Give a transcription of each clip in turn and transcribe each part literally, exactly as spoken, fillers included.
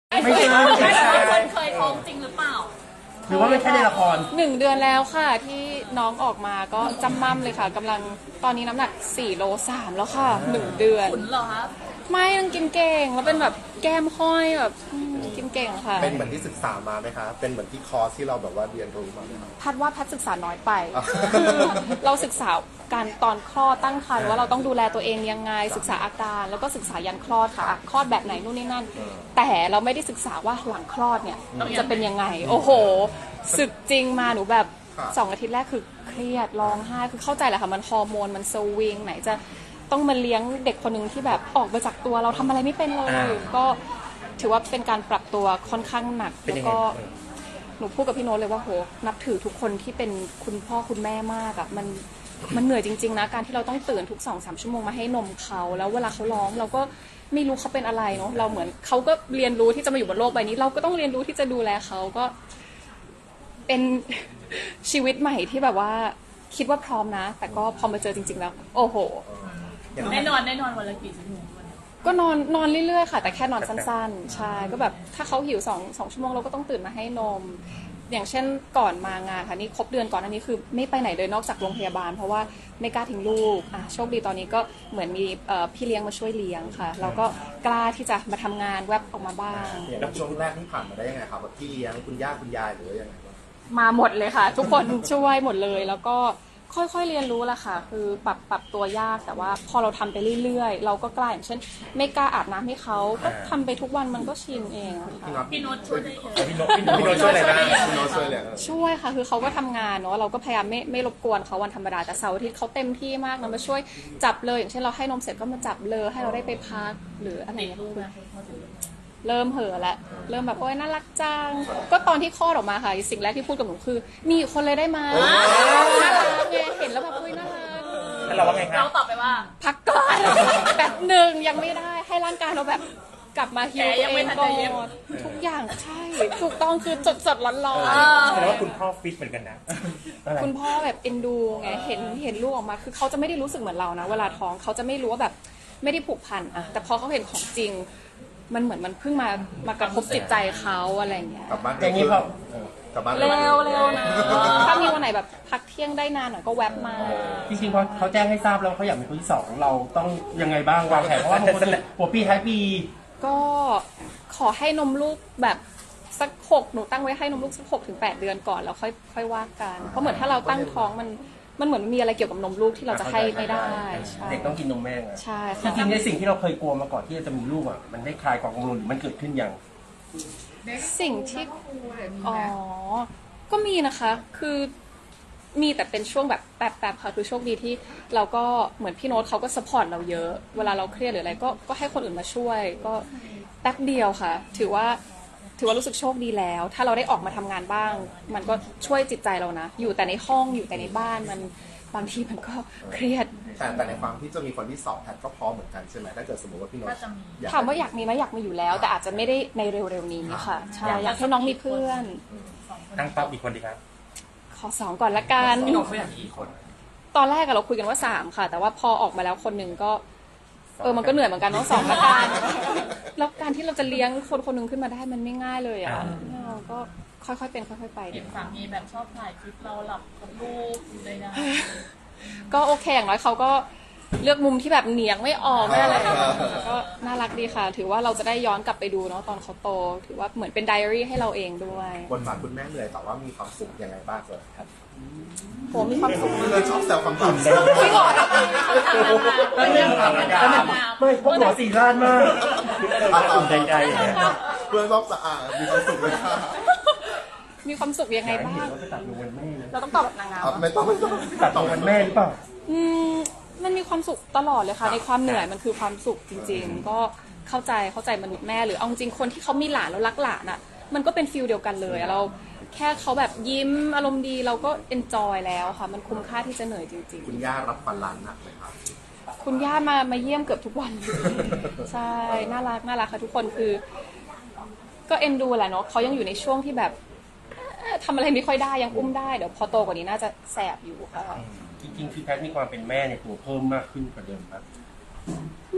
ไม่ใช่ไม่ใช่คนเคยท้องจริงหรือเปล่าหรือว่าไม่ใช่ในละครหนึ่งเดือนแล้วค่ะที่น้องออกมาก็จำมั่มเลยค่ะกำลังตอนนี้น้ำหนักสี่โลสามแล้วค่ะหนึ่งเดือนขุนเหรอคะไม่ยังกินเก่งแล้วเป็นแบบแก้มห้อยแบบกินเก่งค่ะเป็นเหมือนที่ศึกษามาไหมคะเป็นเหมือนที่คอร์สที่เราแบบว่าเรียนรู้มาไหมคะพัดว่าพัดศึกษาน้อยไปเราศึกษาการตอนคลอดตั้งครรภ์ว่าเราต้องดูแลตัวเองยังไงศึกษาอาการแล้วก็ศึกษายันคลอดค่ะคลอดแบบไหนนู่นนี่นั่นแต่เราไม่ได้ศึกษาว่าหลังคลอดเนี่ยจะเป็นยังไงโอ้โหศึกจริงมาหนูแบบสองอาทิตย์แรกคือเครียดร้องไห้คือเข้าใจแหละค่ะมันฮอร์โมนมันสวิงไหนจะต้องมาเลี้ยงเด็กคนหนึ่งที่แบบออกมาจากตัวเราทำอะไรไม่เป็นเลยก็ถือว่าเป็นการปรับตัวค่อนข้างหนักแล้วก็หนูพูดกับพี่โน้ตเลยว่าโหนับถือทุกคนที่เป็นคุณพ่อคุณแม่มากอะมันมันเหนื่อยจริงๆนะการที่เราต้องตื่นทุกสองสามชั่วโมงมาให้นมเขาแล้วเวลาเขาร้องเราก็ไม่รู้เขาเป็นอะไรเนาะเราเหมือนเขาก็เรียนรู้ที่จะมาอยู่บนโลกใบนี้เราก็ต้องเรียนรู้ที่จะดูแลเขาก็เป็นชีวิตใหม่ที่แบบว่าคิดว่าพร้อมนะแต่ก็พอมาเจอจริงๆแล้วโอ้โหแน่นอนแน่นอนวันละกี่ชั่วโมงก็นอนนอนเรื่อยๆค่ะแต่แค่นอนสั้นๆใช่ก็แบบถ้าเขาหิวสองสองชั่วโมงเราก็ต้องตื่นมาให้นมอย่างเช่นก่อนมางานค่ะนี่ครบเดือนก่อนอันนี้คือไม่ไปไหนเลยนอกจากโรงพยาบาลเพราะว่าไม่กล้าทิ้งลูกอ่ะโชคดีตอนนี้ก็เหมือนมีพี่เลี้ยงมาช่วยเลี้ยงค่ะเราก็กล้าที่จะมาทำงานแวบออกมาบ้างแล้วช่วงแรกที่ผ่านมาได้ยังไงครับพี่เลี้ยงคุณย่าคุณยายหรือยังไงมาหมดเลยค่ะทุกคนช่วยหมดเลยแล้วก็ค่อยๆเรียนรู้ละค่ะคือปรับปรับตัวยากแต่ว่าพอเราทำไปเรื่อยๆเราก็กล้าอย่างเช่นไม่กล้าอาบน้ำให้เขาก็ทำไปทุกวันมันก็ชินเองค่ะพี่โน้ตช่วยได้เยอะพี่โน้ตพี่โน้ตช่วยอะไรบ้างพี่โน้ตช่วยเลยช่วยค่ะคือเขาก็ทำงานเนาะเราก็พยายามไม่ไม่รบกวนเขาวันธรรมดาแต่เสาร์อาทิตย์เขาเต็มที่มากนะมาช่วยจับเลยอย่างเช่นเราให้นมเสร็จก็มาจับเลยให้เราได้ไปพักหรืออะไรอย่างเงี้ยเริ่มเห่อแล้วเริ่มแบบโอ๊ยน่ารักจังก็ตอนที่คลอดออกมาค่ะสิ่งแรกที่พูดกับหนูคือมีอีกคนเลยได้ไหมน่ารักไงเห็นแล้วแบบโอ๊ยน่ารักแล้วเราว่าไงครับเราตอบไปว่าพักก่อนแบบหนึ่งยังไม่ได้ให้ร่างกายเราแบบกลับมาฮิวตัวเองก่อนทุกอย่างใช่ถูกต้องคือสดสดร้อนร้อนแสดงว่าคุณพ่อฟิตเหมือนกันนะคุณพ่อแบบเอ็นดูไงเห็นเห็นลูกออกมาคือเขาจะไม่ได้รู้สึกเหมือนเรานะเวลาท้องเขาจะไม่รู้ว่าแบบไม่ได้ผูกพันอะแต่พอเขาเห็นของจริงมันเหมือนมันเพิ่งมามากระทบจิตใจเขาอะไรเงี้ยอย่างนี้พอเร็วเร็วนะถ้ามีวันไหนแบบพักเที่ยงได้นานหน่อยก็แวบมาจริงๆพอเขาแจ้งให้ทราบแล้วเขาอยากมีคนที่สองเราต้องยังไงบ้างวางแผนเพราะว่าบางคนหัวปีท้ายปีก็ขอให้นมลูกแบบสักหกหนูตั้งไว้ให้นมลูกสักหกถึงแปดเดือนก่อนแล้วค่อยค่อยว่ากันเพราะเหมือนถ้าเราตั้งท้องมันมันเหมือนมีอะไรเกี่ยวกับนมลูกที่เราจะให้ไม่ได้เด็กต้องกินนมแม่ใช่จริงๆในสิ่งที่เราเคยกลัวมาก่อนที่จะมีลูกอ่ะมันได้คลายความกังวลหรือมันเกิดขึ้นอย่างสิ่งที่อ๋อก็มีนะคะคือมีแต่เป็นช่วงแบบแป๊บๆค่ะคือโชคดีที่เราก็เหมือนพี่โน้ตเขาก็ซัพพอร์ตเราเยอะเวลาเราเครียดหรืออะไรก็ก็ให้คนอื่นมาช่วยก็แป๊บเดียวค่ะถือว่าถือว่ารู้สึกโชคดีแล้วถ้าเราได้ออกมาทำงานบ้างมันก็ช่วยจิตใจเรานะอยู่แต่ในห้องอยู่แต่ในบ้านมันบางทีมันก็เครียดแต่แต่ในความที่จะมีคนที่สองแพทก็พร้อมเหมือนกันใช่ไหมถ้าเกิดสมมติว่าพี่โน้ตถามว่าอยากมีไหมอยากมีอยู่แล้วแต่อาจจะไม่ได้ในเร็วๆนี้ค่ะใช่อยากให้น้องมีเพื่อนตั้งเป้าอีกคนดีครับขอสองก่อนละกันตอนแรกเราคุยกันว่าสามค่ะแต่ว่าพอออกมาแล้วคนหนึ่งก็เออมันก็เหนื่อยเหมือนกันต้องสองละกันแล้วการที่เราจะเลี้ยงคนคนนึงขึ้นมาได้มันไม่ง่ายเลยอ่ะเราก็ค่อยๆเป็นค่อยๆไปเห็นสามีแบบชอบถ่ายคลิปเราหลับกับลูกอยู่เลยนะก็โอเคอย่างน้อยเขาก็เลือกมุมที่แบบเหนียงไม่ออกไม่อะไรก็น่ารักดีค่ะถือว่าเราจะได้ย้อนกลับไปดูเนาะตอนเขาโตถือว่าเหมือนเป็นไดอารี่ให้เราเองด้วยบนบาทคุณแม่เหนื่อยแต่ว่ามีความสุขยังไงบ้างเลยครับผมมีความสุขเลยชอบแซวความสุขไม่หมดไม่เรื่องอะไรกันไม่พวกหมอสี่ล้านมากอุ่นใจใจเพื่อนชอบสะอาดมีความสุขเลยค่ะมีความสุขยังไงบ้างเราต้องตอบแบบนางงามไม่ต้องไม่ต้องตัดตรงวันแม่หรือเปล่าอืมมันมีความสุขตลอดเลยค่ะในความเหนื่อยมันคือความสุขจริงๆก็เข้าใจเข้าใจมนุษย์แม่หรือเอาจริงคนที่เขามีหลานแล้วรักหลานอ่ะมันก็เป็นฟีลเดียวกันเลยเราแค่เขาแบบยิ้มอารมณ์ดีเราก็เอนจอยแล้วค่ะมันคุ้มค่าที่จะเหนื่อยจริงๆคุณย่ารับฟันหลานหนักเลยครับคุณย่ามามาเยี่ยมเกือบทุกวันใช่น่ารักน่ารักค่ะทุกคนคือก็เอ็นดูแหละเนาะเขายังอยู่ในช่วงที่แบบทำอะไรไม่ค่อยได้ยังอุ้มได้เดี๋ยวพอโตกว่านี้น่าจะแสบอยู่ค่ะจริงๆคือแพทมีความเป็นแม่ในตัวเพิ่มมากขึ้นกว่าเดิมครับไม่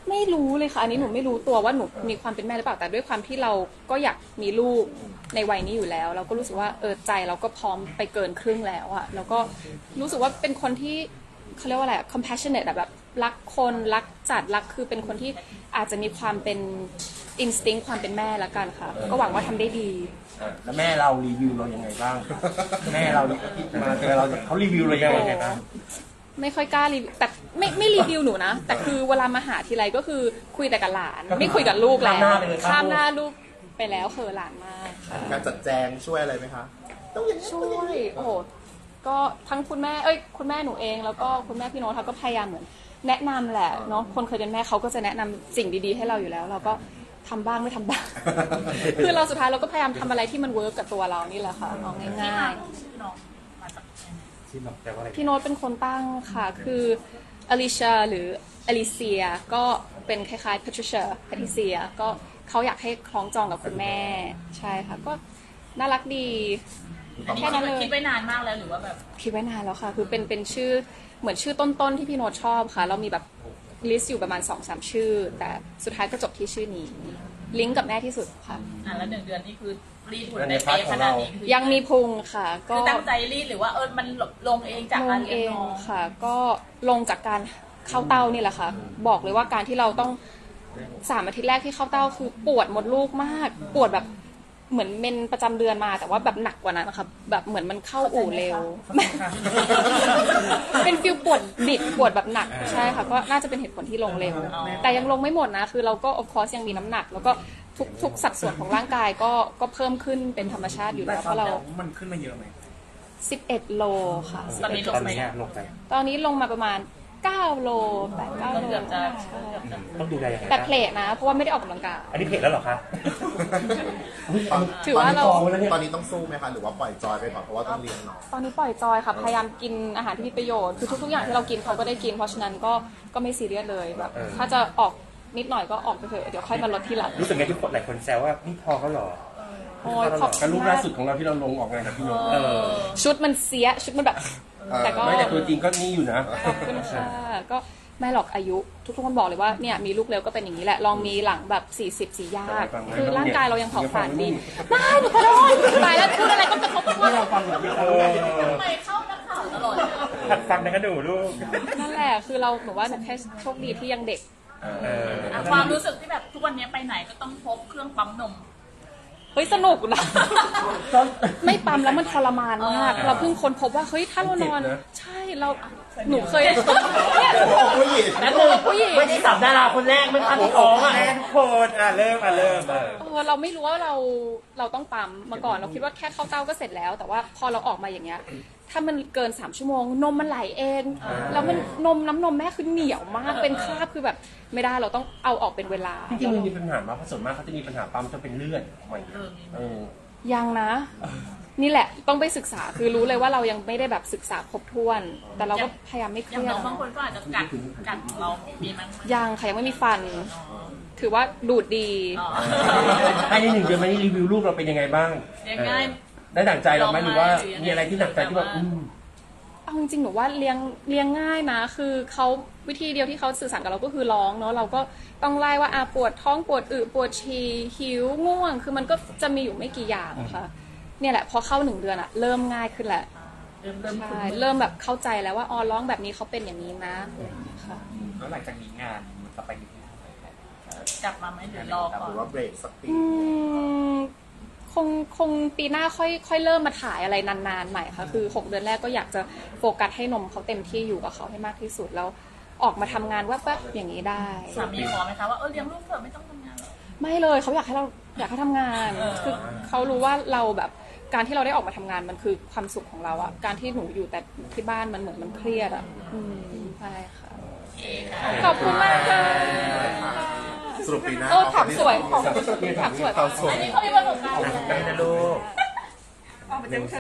ไม่รู้เลยค่ะอันนี้หนูไม่รู้ตัวว่าหนูมีความเป็นแม่หรือเปล่าแต่ด้วยความที่เราก็อยากมีลูกในวัยนี้อยู่แล้วเราก็รู้สึกว่าเออใจเราก็พร้อมไปเกินครึ่งแล้วอะแล้วก็รู้สึกว่าเป็นคนที่เขาเรียกว่าอะไร compassionate อะแบบรักคนรักจัดรักคือเป็นคนที่อาจจะมีความเป็น instinct ความเป็นแม่ละกันค่ะก็หวังว่าทำได้ดีแล้วแม่เรารีวิวเรายังไงบ้าง แม่เรามาเจอเราเขารีวิวเรายังไงบ้างไม่ค่อยกล้ารีวิวแต่ไม่ไม่รีวิวหนูนะแต่คือเวลามาหาทีไรก็คือคุยแต่กับหลานไม่คุยกับลูกแล้วข้ามหน้าลูกไปแล้วเขอหลานมากค่ะการจัดแจงช่วยอะไรไหมคะต้องอย่างนี้ช่วยโอ้โหก็ทั้งคุณแม่เอ้ยคุณแม่หนูเองแล้วก็คุณแม่พี่โน้ตเขาก็พยายามเหมือนแนะนำแหละเนาะคนเคยเป็นแม่เขาก็จะแนะนำสิ่งดีๆให้เราอยู่แล้ว เราก็ทำบ้างไม่ทำบ้าง คือเราสุดท้ายเราก็พยายามทำอะไรที่มันเวิร์กกับตัวเรานี่แหละค่ะเอาที่ง่ามาย ชื่อน้องมาจากไหนที่บอกแต่ว่าอะไรๆพี่โน้ตเป็นคนตั้งค่ะคืออลิเชียหรืออลิเซียก็เป็นคล้ายๆ Patricia Patricia ก็เขาอยากให้คล้องจองกับคุณแม่ใช่ค่ะก็น่ารักดีอันนี้แค่นั้นเลยคิดไว้นานมากแล้วหรือว่าแบบคิดไว้นานแล้วค่ะ คือเป็นเป็นชื่อเหมือนชื่อต้นๆที่พี่โน้ตชอบค่ะ เรามีแบบลิสต์อยู่ประมาณ สองสาม ชื่อ แต่สุดท้ายก็จบที่ชื่อนี้ ลิงก์กับแม่ที่สุดค่ะอ่ะแล้วหนึ่งเดือนนี่คือรีดหุ่นในเป๊ะขนาดนี้คือยังมีพุงค่ะ ก็คือตั้งใจรีดหรือว่าเออมันลงเองจากลการงเอเลี้ยงงน้องค่ะ ก็ลงจากการเข้าเต้านี่แหละค่ะ บอกเลยว่าการที่เราต้องสามอาทิตย์แรกที่เข้าเต้าคือปวดมดลูกมาก ปวดแบบเหมือนเมนประจำเดือนมาแต่ว่าแบบหนักกว่านั้นนะคะแบบเหมือนมันเข้าอู่เร็ว เป็นฟิลปวดบิดปวดแบบหนักใช่ค่ะก็น่าจะเป็นเหตุผลที่ลงเร็ว แต่ยังลงไม่หมดนะคือเราก็ of course ยังมีน้ำหนัก แล้วก็ทุกทุกสัดส่วนของร่างกายก็ก็เพิ่มขึ้นเป็นธรรมชาติอยู่แล้วเพราะเรามันขึ้นมาเยอะไหมสิบเอ็ดโลค่ะตอนนี้ลงไปลงไปตอนนี้ลงมาประมาณเก้าโลแปดเก้าก็โลเกือบจะใช่เกือบจะต้องดูแลยังไงแต่เพลทนะ เพราะว่าไม่ได้ออกกำลังกายอันนี้เพจแล้วเหรอคะถือว่าเราตอนนี้ต้องสู้ไหมคะหรือว่าปล่อยจอยไปก่อนเพราะว่าต้องเลี้ยงน้องตอนนี้ปล่อยจอยค่ะพยายามกินอาหารที่มีประโยชน์คือทุกๆอย่างที่เรากินเขาก็ได้กินเพราะฉะนั้นก็ก็ไม่ซีเรียสเลยแบบถ้าจะออกนิดหน่อยก็ออกไปเถอะเดี๋ยวค่อยมาลดทีหลังรู้สึกไงที่คนหลายคนแซวว่านี่พอเขาเหรอโอ้ยขอบกับคุรูณปมาล่าก สุดของเราที่เราลงออกงานกับพี่โน้ตเออชุดมันเสียชุดมันแบบแต่ก็ไม่แต่ตัวจริงก็นี่อยู่นะขอบคุณค่ะก็ไม่หรอกอายุทุกๆคนบอกเลยว่าเนี่ยมีลูกเร็วก็เป็นอย่างนี้แหละลองมีหลังแบบสี่สิบสี่ยากคือร่างกายเรายังเผาผลาญดีไม่หนูขอโทษตายแล้วพูดอะไรก็กระทบกระเทือนเราฟังแบบนี้เออทำไมเข้านักข่าวตลอดหัดฟังนะกระดูลูกนั่นแหละคือเราหนูว่าหนูแค่โชคดีที่ยังเด็กเอออ่ะความรู้สึกที่แบบทุกวันนี้ไปไหนก็ต้องพกเครื่องปั๊มนมเฮ้ยสนุกนะ ไม่ปั๊มแล้วมันทรมานมาก เราเพิ่งค้นพบว่าเฮ้ยถ้าเรานอนใช่เราหนูเคยเนี่ยผู้หญิงแล้วตัวผู้หญิงไม่ได้สับดาราคนแรกไม่ทันท้องอ่ะทุกคนอ่ะเริ่มอ่ะเริ่มเออเออเราไม่รู้ว่าเราเราต้องปั๊มมาก่อนเราคิดว่าแค่เข้าเต้าก็เสร็จแล้ว แต่ว่าพอเราออกมาอย่างเงี้ยถ้ามันเกินสามชั่วโมงนมมันไหลเองแล้วมันนมน้ำนมแม่คือเหนียวมากเป็นคราบคือแบบไม่ได้เราต้องเอาออกเป็นเวลาจริงๆมันมีปัญหามาเพราะส่วนมากเขาจะมีปัญหาปั๊มจะเป็นเลือดออกมาอย่างเงี้ยเออยังนะ นี่แหละต้องไปศึกษาคือรู้เลยว่าเรายังไม่ได้แบบศึกษาครบถ้วน แต่เราก็พยายามไม่เคอย่างรียน้ดองบางคนก็อาจจะกัดกัดเรามีมั้งยังค่ะยังไม่มีฟัน ถือว่าดูดดีอ๋อภายในหนึ่งเดือนมานี้รีวิวรูปเราเป็นยังไงบ้างเลี้ยงง่ายได้ดั่งใจเราไหมหรือว่ามีอะไรที่หนักใจที่แบบอืมเอาจริงๆหนูว่าเลี้ยงเลี้ยงง่ายนะ คือเขาวิธีเดียวที่เขาสื่อสารกับเราก็คือร้องเนาะเราก็ต้องไล่ว่าอาปวดท้องปวดอึปวดฉี่หิวง่วง คือมันก็จะมีอยู่ไม่กี่อย่างค่ะเนี่ยแหละพอเข้าหนึ่งเดือนอะเริ่มง่ายขึ้นแหละเริ่มเริ่มใช่เริ่มแบบเข้าใจแล้วว่าอ๋อร้องแบบนี้เขาเป็นอย่างนี้นะค่ะแล้วหลังจากนี้งานมันจะไปอยู่ที่ไหนกลับมาไหมหรือรอก่อหนรือว่าเบรกสักปีอืมคงคงปีหน้าค่อยค่อยเริ่มมาถ่ายอะไรนานๆใหม่ค่ะคือหกเดือนแรกก็อยากจะโฟกัสให้นมเขาเต็มที่อยู่กับเขาให้มากที่สุดแล้วออกมาทำงานแวบๆอย่างนี้ได้สามีขอไหมคะว่าเออเลี้ยงลูกเถอะไม่ต้องทำงานหรอกไม่เลยเขาอยากให้เราอยากให้ทำงานเออคือเขารู้ว่าเราแบบการที่เราได้ออกมาทำงานมันคือความสุขของเราอะการที่หนูอยู่แต่ที่บ้านมันเหมือนมันเครียดอะอืมใช่ค่ะโอเคค่ะขอบคุณมากค่ะสรุปปีหน้าเออถามสวยถามสวยถามสวยอันนี้เขามีประสบการณ์ได้นะลูก